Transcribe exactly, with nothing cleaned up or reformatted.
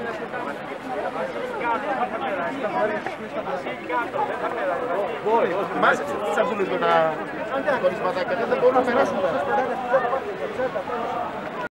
Μάζεψε τις σαμπούλες με τα κορισματάκια, δεν μπορούν να περάσουν.